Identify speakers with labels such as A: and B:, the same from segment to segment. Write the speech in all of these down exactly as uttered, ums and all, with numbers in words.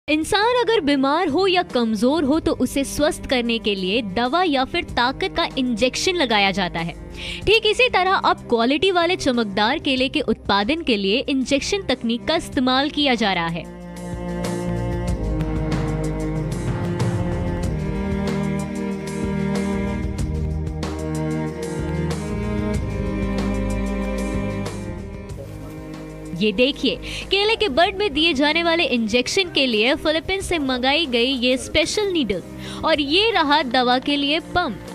A: इंसान अगर बीमार हो या कमजोर हो तो उसे स्वस्थ करने के लिए दवा या फिर ताकत का इंजेक्शन लगाया जाता है। ठीक इसी तरह अब क्वालिटी वाले चमकदार केले के उत्पादन के लिए इंजेक्शन तकनीक का इस्तेमाल किया जा रहा है। ये देखिए, केले के बड में दिए जाने वाले इंजेक्शन के लिए फिलीपींस से मंगाई गई ये स्पेशल नीडल और ये रहा दवा के लिए पंप।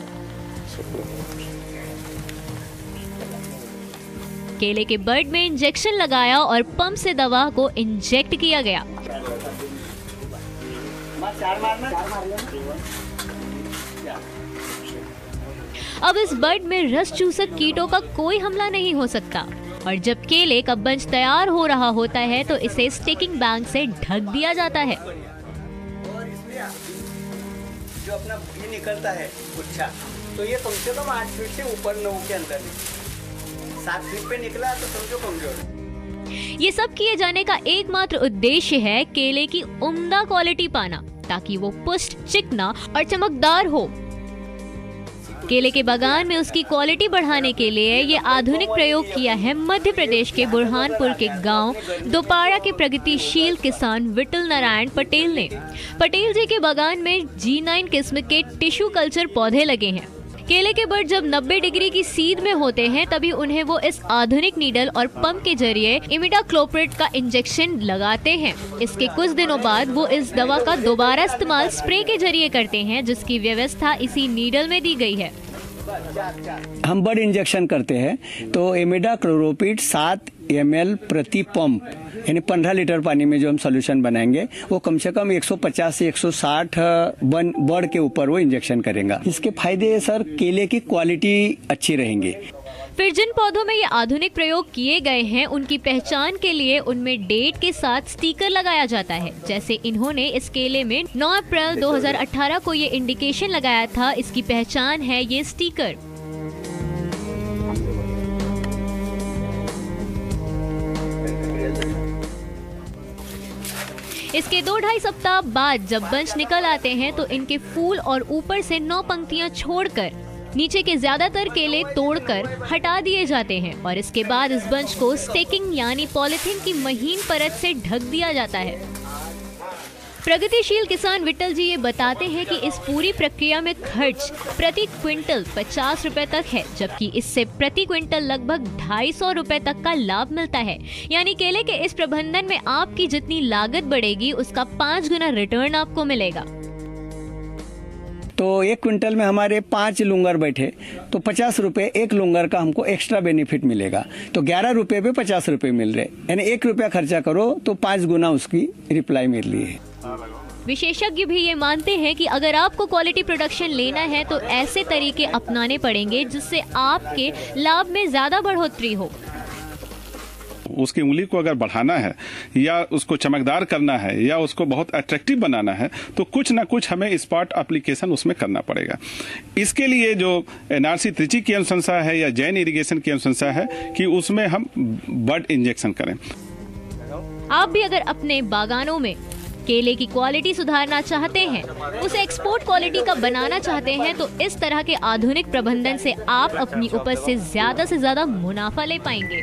A: केले के बड में इंजेक्शन लगाया और पंप से दवा को इंजेक्ट किया गया। अब इस बड में रस चूसक कीटों का कोई हमला नहीं हो सकता और जब केले का बंच तैयार हो रहा होता है तो इसे स्टिकिंग बैग से ढक दिया जाता है।
B: और इसमें जो अपना भी निकलता है गुच्छा, तो ये कम से कम आठ फीट से ऊपर नौ के अंदर सात फीट पे निकला तो समझो कमजोर।
A: ये सब किए जाने का एकमात्र उद्देश्य है केले की उम्दा क्वालिटी पाना, ताकि वो पुष्ट, चिकना और चमकदार हो। केले के बागान में उसकी क्वालिटी बढ़ाने के लिए ये आधुनिक प्रयोग किया है मध्य प्रदेश के बुरहानपुर के गांव दोपाड़ा के प्रगतिशील किसान विठल नारायण पटेल ने। पटेल जी के बागान में जी नाइन किस्म के टिश्यू कल्चर पौधे लगे हैं। केले के बड जब नब्बे डिग्री की सीध में होते हैं तभी उन्हें वो इस आधुनिक नीडल और पंप के जरिए इमिडाक्लोप्रिड का इंजेक्शन लगाते हैं। इसके कुछ दिनों बाद वो इस दवा का दोबारा इस्तेमाल स्प्रे के जरिए करते हैं, जिसकी व्यवस्था इसी नीडल में दी गई है।
C: हम बड इंजेक्शन करते हैं तो इमिडाक्लोप्रिड सात एम एल प्रति पंप यानी पंद्रह लीटर पानी में जो हम सोल्यूशन बनाएंगे वो कम से कम एक सौ पचास से एक सौ साठ वन बर्ड के ऊपर वो इंजेक्शन करेगा। इसके फायदे सर, केले की क्वालिटी अच्छी रहेंगी।
A: फिर जिन पौधों में ये आधुनिक प्रयोग किए गए हैं उनकी पहचान के लिए उनमें डेट के साथ स्टिकर लगाया जाता है। जैसे इन्होंने इस केले में नौ अप्रैल दो हज़ार अठारह को ये इंडिकेशन लगाया था, इसकी पहचान है ये स्टिकर। इसके दो ढाई सप्ताह बाद जब बंच निकल आते हैं तो इनके फूल और ऊपर से नौ पंक्तियां छोड़कर नीचे के ज्यादातर केले तोड़कर हटा दिए जाते हैं और इसके बाद इस बंच को स्टेकिंग यानी पॉलिथीन की महीन परत से ढक दिया जाता है। प्रगतिशील किसान विठल जी ये बताते हैं कि इस पूरी प्रक्रिया में खर्च प्रति क्विंटल पचास रुपए तक है, जबकि इससे प्रति क्विंटल लगभग ढाई सौ रुपए तक का लाभ मिलता है। यानी केले के इस प्रबंधन में आपकी जितनी लागत बढ़ेगी उसका पाँच गुना रिटर्न आपको मिलेगा।
C: तो एक क्विंटल में हमारे पाँच लुंगर बैठे तो पचास रुपए एक लुंगर का हमको एक्स्ट्रा बेनिफिट मिलेगा। तो ग्यारह रुपए पे पचास रुपए मिल रहे, यानी एक रुपया खर्चा करो तो पाँच गुना उसकी रिप्लाई मिल रही है।
A: विशेषज्ञ भी ये मानते हैं कि अगर आपको क्वालिटी प्रोडक्शन लेना है तो ऐसे तरीके अपनाने पड़ेंगे जिससे आपके लाभ में ज्यादा बढ़ोतरी हो।
D: उसकी उंगली को अगर बढ़ाना है या उसको चमकदार करना है या उसको बहुत अट्रैक्टिव बनाना है तो कुछ ना कुछ हमें स्पॉट एप्लीकेशन उसमें करना पड़ेगा। इसके लिए जो एनआरसी त्रिची की अनुशंसा है या जैन इरिगेशन की अनुशंसा है कि उसमें हम बड इंजेक्शन करें।
A: आप भी अगर अपने बागानों में केले की क्वालिटी सुधारना चाहते हैं, उसे एक्सपोर्ट क्वालिटी का बनाना चाहते हैं तो इस तरह के आधुनिक प्रबंधन से आप अपनी उपज से ज्यादा से ज्यादा मुनाफा ले पाएंगे।